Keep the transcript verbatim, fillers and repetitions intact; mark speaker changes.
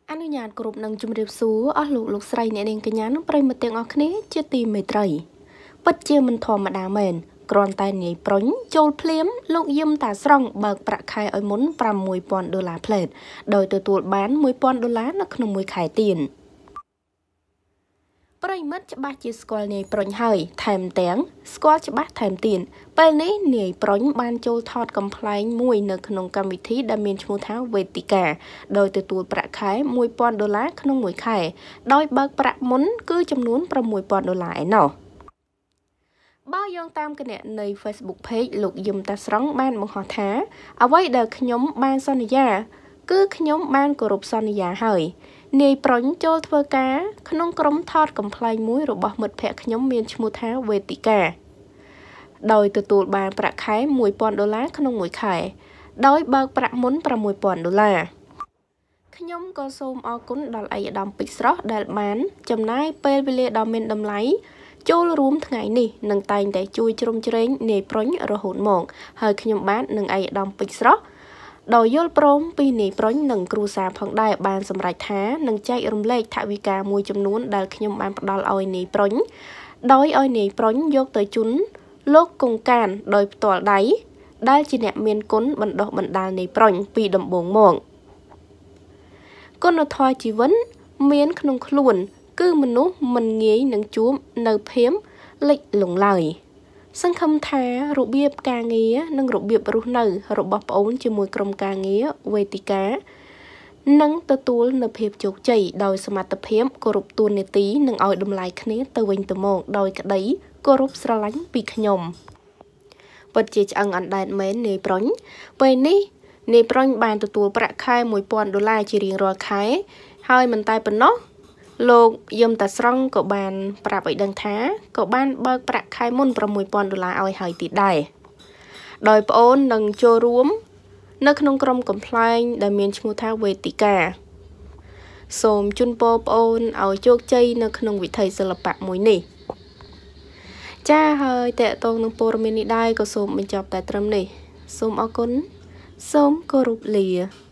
Speaker 1: អនុញ្ញាតគ្រប់នឹងជំរាបសួរអស់លោកលោកស្រីអ្នកនាងកញ្ញានិងប្រិយមិត្តទាំងអស់គ្នាជាទីមេត្រីពិតជាមិនធម្មតាមែនគ្រាន់តែនាយប្រុញចូលភ្លាមលោកយឹមតាស្រង់បើកប្រាក់ខែឲ្យមុនប្រាំមួយពាន់ដុល្លារផ្លេតដោយទទួលបានមួយពាន់ដុល្លារនៅក្នុងមួយខែទៀតប្រិយមិត្តច្បាស់ជាស្គាល់នាយប្រុញហើយថែមទាំងស្គាល់ច្បាស់ថែមទៀតពេលនេះនាយប្រុញបានចូលថតកំប្លែងមួយនៅក្នុងកម្មវិធីដែលមានឈ្មោះថាវេទិកាដោយទទួលប្រាក់ខែមួយពាន់ដុល្លារក្នុងមួយខែដោយបើកប្រាក់មុនគឺចំនួនប្រាំមួយពាន់ដុល្លារឯណោះបើយោងតាមគណនី Facebook Page លោកយឹមតាស្រង់បានបង្ហោះថាអ្វីដែលខ្ញុំបានសន្យាគឺខ្ញុំបានគោរពសន្យាហើយនាយប្រុញចូលធ្វើការក្នុងក្រុមថតកំប្លែងមួយរបស់មិត្តភ័ក្តិខ្ញុំមានឈ្មោះថាវេទិកាដោយទទួលបានប្រាក់ខែមួយពាន់ដុល្លារក្នុងមួយខែដោយបើកប្រាក់មុនប្រាំមួយពាន់ដុល្លារខ្ញុំក៏សូមអរគុណដល់ឯកឧត្តមពេជ្រស្រស់ដែលបានចំណាយពេលវេលាដ៏មានតម្លៃចូលរួមថ្ងៃនេះនឹងតែងតែជួយជ្រោមជ្រែងនាយប្រុញរហូតមកហើយខ្ញុំបាទនឹងឯកឧត្តមពេជ្រស្រស់ដោយយល់ព្រមពីនាយប្រុញនិងគ្រូសាផងដែរបានសម្រេចថានឹងចែករំលែកថវិកាមួយចំនួនដែលខ្ញុំបានផ្ដល់ឲ្យនាយប្រុញដោយឲ្យនាយប្រុញយកទៅជូនលោកកុងកានដោយផ្ទាល់ដៃដែលជាអ្នកមានគុណបណ្ដុះបណ្ដាលនាយប្រុញពីដំបូងមកគុណធម៌ជីវិតមានក្នុងខ្លួនគឺមនុស្សមិនងាយនឹងជួបនៅភាពលិចលង់ឡើយសង្ឃឹមថារបៀបការងារនិងរបៀបរស់នៅរបស់ប្អូនជាមួយក្រុមការងារវេទិកានឹងទទួលនូវភាពជោគជ័យដោយសមត្ថភាពគោរពតួនាទីនិងឲ្យតម្លៃគ្នាទៅវិញទៅមកដោយក្តីគោរពស្រឡាញ់ពីខ្ញុំពិតជាឆ្អឹងអណ្ដែតមែននាយប្រុញពេលនេះនាយប្រុញបានទទួលប្រាក់ខែមួយពាន់ដុល្លារជារៀងរាល់ខែហើយមិនតែប៉ុណ្ណោះលោកយឹមតាស្រង់ក៏បានប្រាប់ឲ្យដឹងថាក៏បានបើកប្រាក់ខែមុនប្រាំមួយពាន់ដុល្លារឲ្យហើយទៀតដែរដោយប្អូននឹងចូលរួមនៅក្នុងក្រុមកំប្លែងដែលមានឈ្មោះថាវេទិកាសូមជូនពរប្អូនឲ្យជោគជ័យនៅក្នុងវិថីសិល្បៈមួយនេះចាហើយតេតងនឹងព័ត៌មាននេះដែរក៏សូមបញ្ចប់តែត្រឹមនេះសូមអរគុណសូមគោរពលា